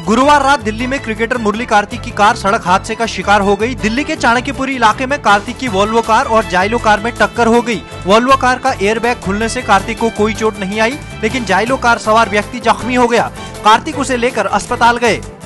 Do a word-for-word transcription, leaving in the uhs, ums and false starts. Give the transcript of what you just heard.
गुरुवार रात दिल्ली में क्रिकेटर मुरली कार्तिक की कार सड़क हादसे का शिकार हो गई। दिल्ली के चाणक्यपुरी इलाके में कार्तिक की वोल्वो कार और जाइलो कार में टक्कर हो गई। वोल्वो कार का एयरबैग खुलने से कार्तिक को कोई चोट नहीं आई, लेकिन जाइलो कार सवार व्यक्ति जख्मी हो गया। कार्तिक उसे लेकर अस्पताल गए।